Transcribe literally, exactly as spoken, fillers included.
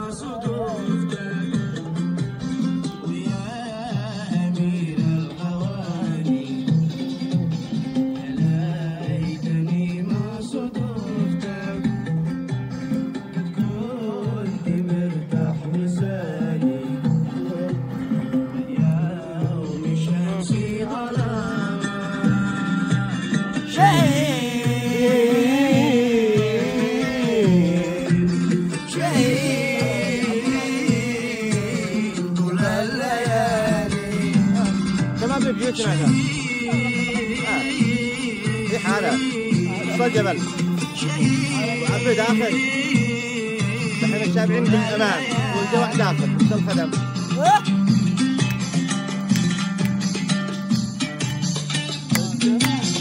تمام ببيوتنا هذا في حالة وصل جبل وعبي داخل دحين الشابعين بالأمام والجوع داخل وصل خدم